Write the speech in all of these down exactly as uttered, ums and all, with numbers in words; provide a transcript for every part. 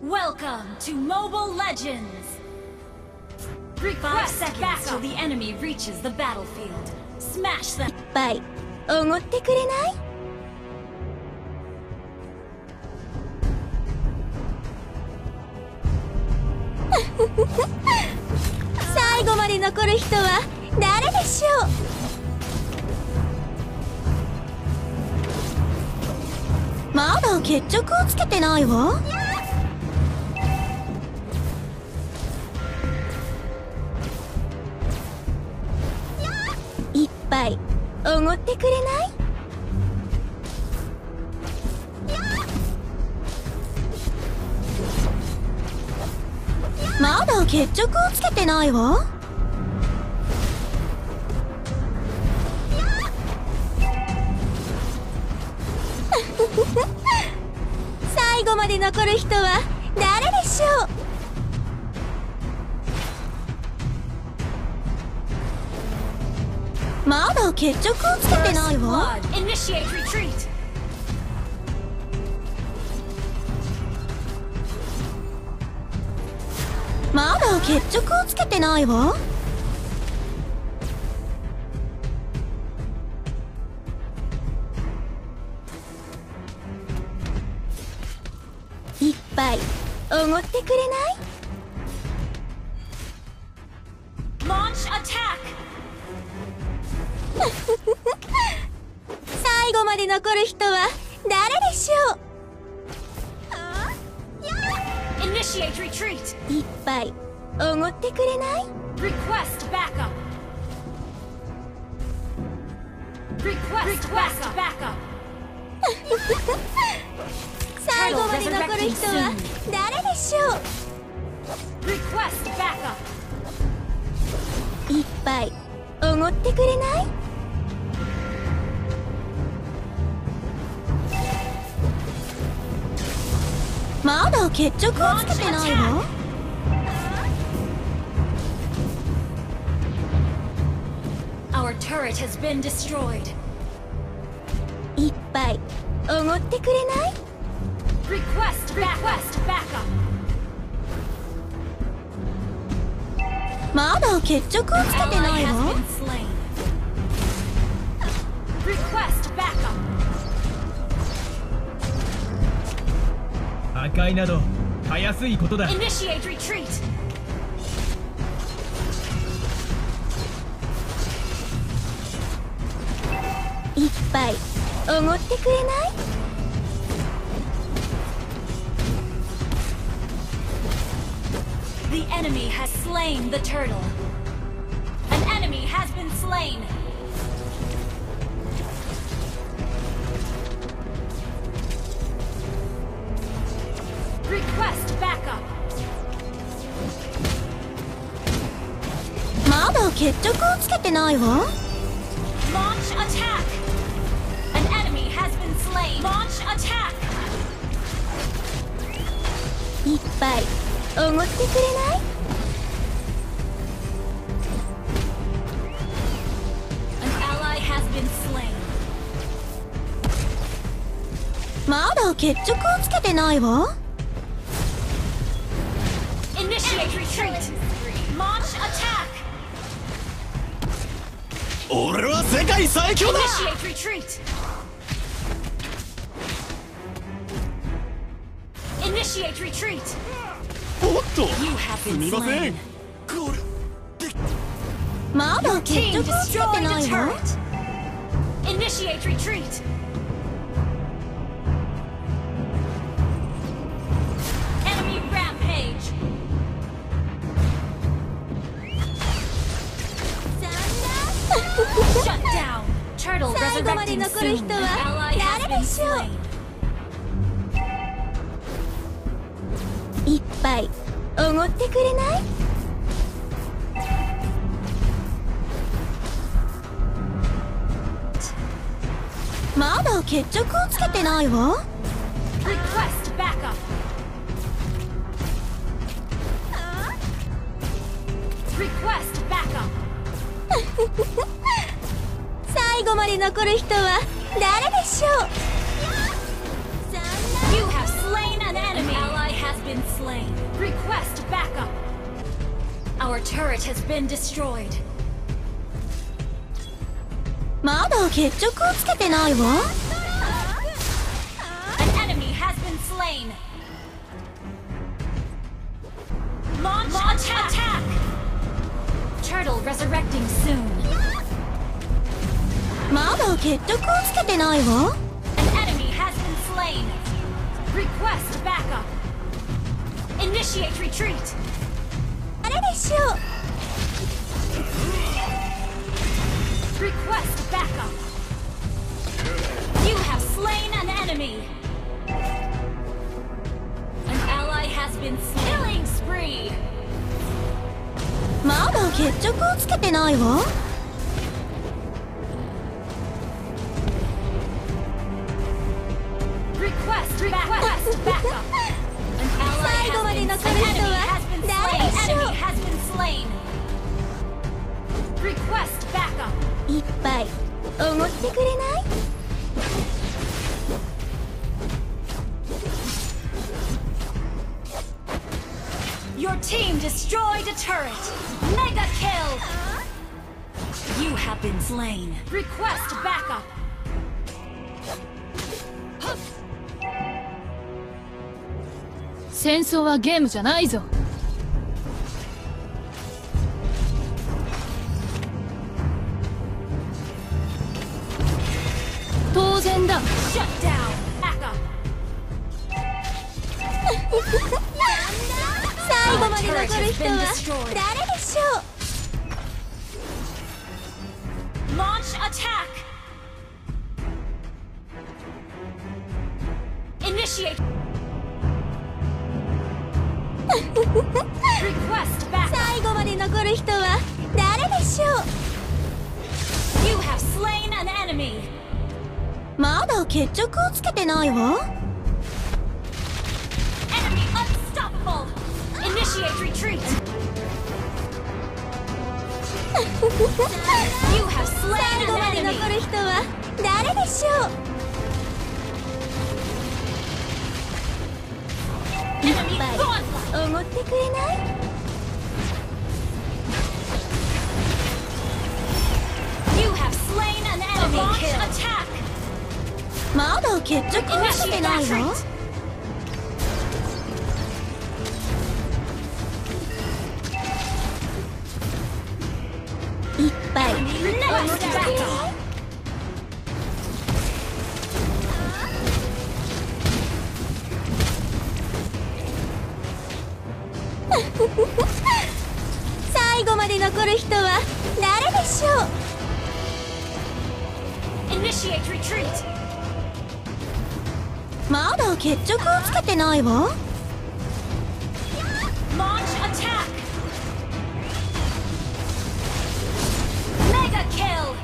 Welcome to Mobile Legends! Five seconds till the enemy reaches the battlefield. Smash them! いっぱいおごってくれない？最後まで残る人は誰でしょう？まだ決着をつけてないわ。いっぱいおごってくれない？まだ決着をつけてないわ。最後まで残る人は誰でしょう？まだ決着をつけてないわ。まだ決着をつけてないわ。いっぱいおごってくれない？ Launch attack! 最後まで残る人は誰でしょう ？Initiate retreat! いっぱいおごってくれない？ Request backup! Request backup! 最後まで残る人は誰でしょう？ Request backup! いっぱいおごってくれない？まだ決着をつけてないわ。 Our turret has been destroyed. いっぱいおごってくれない？ Request backup! まだ決着をつけてないわ。 Request backup! 破壊などたやすいことだ。 Initiate retreat! いっぱいおごってくれない？ The enemy has slain the turtle. An enemy has been slain. Request backup. まだ決着をつけてないわ。 Launch attack. An enemy has been slain. Launch attack. いっぱいおごってくれない？ An ally has been slain. まだ決着をつけてないわ。 Initiate retreat. Launch attack. 俺は世界最強だ。 Initiate retreat. Initiate retreat. おっと You have す been みませ slain. ん。これまだ決 Team 着をつけて destroyed な a いわ。 turret. Initiate retreat. Enemy rampage. Shut down. Turtle 最後まで resurrecting 残る soon. 人 An は ally has 誰 been でしょ slain. う？いっぱいおごってくれない？まだ決着をつけてないわ。 Request backup. Request backup. 最後まで残る人は誰でしょう？ You have slain an enemy. Ally has been been slain. Request backup. Our turret has been destroyed. まだ決着をつけてないわ。 An enemy has been slain. Launch, Launch attack. attack. Turtle resurrecting soon. まだ決着をつけてないわ。 An enemy has been slain. Request backup. Initiate retreat. あれでしょう。 Request backup. You have slain an enemy. An ally has been killing spree. まだ決着をつけてないわ。 Request request backup. An ally 最後ま has で been 残 slain. る An 人 enemy は has been 誰 slain. でしょ Enemy う。 has been slain. Request backup. いっぱいおごってくれない？ Your team destroyed a turret. Mega kill. You have been slain. Request backup. 戦争はゲームじゃないぞ。当然だ。 Shut down. Backup. 最後まで残る人は誰でしょう？ Launch attack. Initiate. Request backup. 最後まで残る人は誰でしょう？ You have slain an enemy. まだ決着をつけてないわ。 Enemy unstoppable. Initiate retreat. You have 最 slain 後ま an で enemy. 残る人は誰でしょう？ Enemy ぱい gauntlet. おごってくれない？ You have slain an enemy. Launch attack. まだ決着をつけて Initiate ないわ。 retreat. いっぱい Next backup. 最後まで残る人は誰でしょう？ Initiate retreat. まだ決着をつけてないわ。 Launch attack. Mega kill.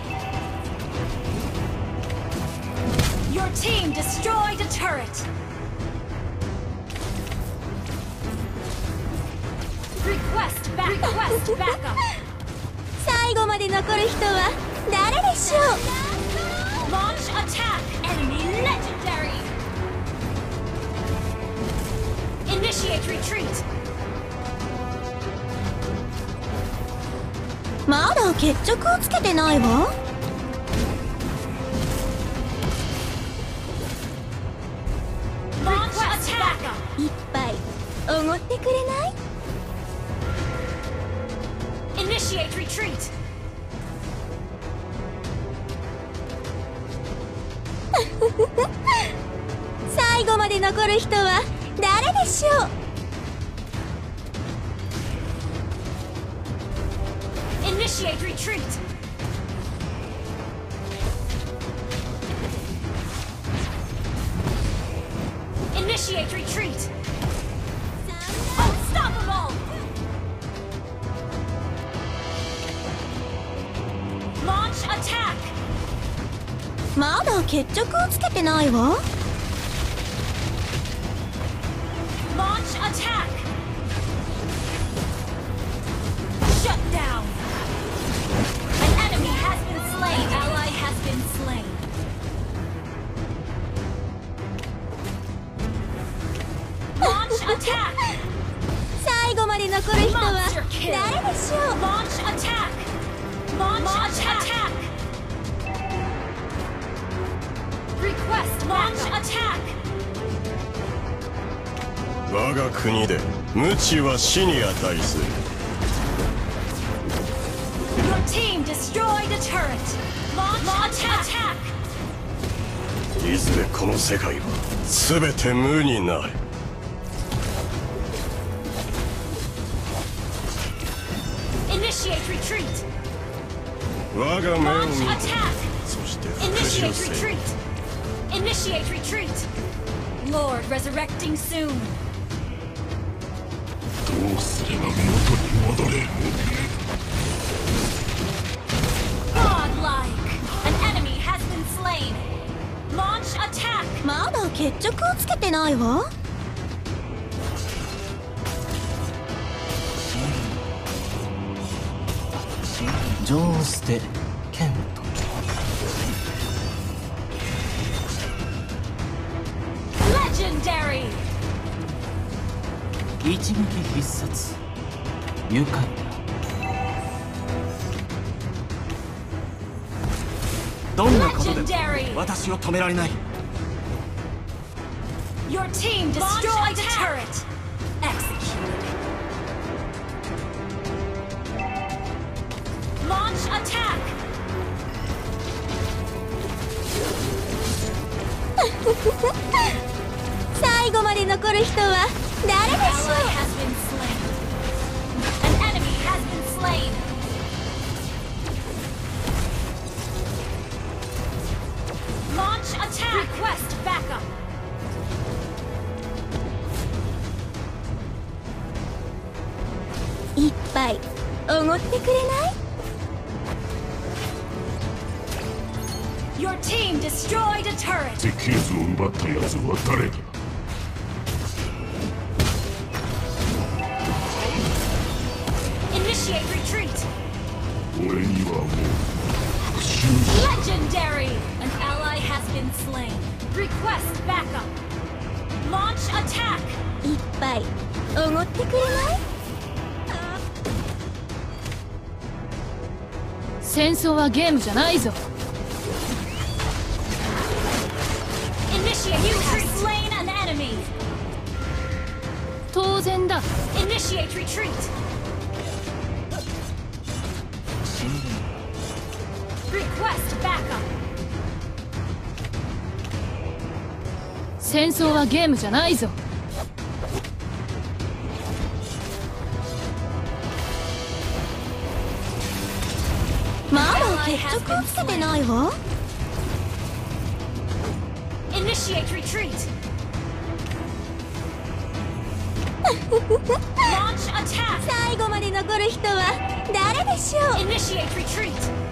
Your team destroyed a turret. Request back. Request backup. 最後まで残る人は誰でしょう？ Launch attack. Enemy legendary. Initiate retreat. まだ決着をつけてないわ。 Launch attack. いっぱいおごってくれない？ Initiate retreat. 最後まで残る人は誰でしょう？ Initiate retreat. Initiate retreat. Unstoppable. Launch attack. まだ決着をつけてないわ。 Launch attack. Shut down. An enemy has been slain. Ally has been slain. Launch attack. kill. 誰でしょう。 Launch attack! Launch, attack! Request launch attack! 我が国で無知は死に値する。 Your team destroyed a turret! Launch, launch attack! いずれこの世界は全て無になる。 Initiate retreat! 我が目を Launch 見て attack! そして復讐 Initiate せ retreat! Initiate retreat! Lord resurrecting soon! どうすれば元に戻れる？ Godlike! An enemy has been slain! Launch attack! まだ決着をつけてないわ。 ジョーステ・ケント。 Legendary! 一撃必殺。愉快だ。どんなことでも Legendary! 私を止められない。 Your team destroyed a turret! Executed! Launch attack! 最後まで残る人は誰でし Ally has been slain. An enemy has been slain. Launch attack! Request backup. ょう。一杯おごってくれない？ Your team destroyed a turret. 設計図を奪った奴は誰だ？ Initiate retreat. 俺にはもう復讐し Legendary! An ally has been slain. Request backup. Launch attack. 一杯おごってくれない？ 戦争はゲームじゃないぞ。 Initiate. You have slain an enemy. 当然だ。 Initiate retreat. Request backup. 戦争はゲームじゃないぞ。 まだ決着をつけてないわ。 Initiate retreat. Launch attack. 最後まで残る人は誰でしょう。 Initiate retreat.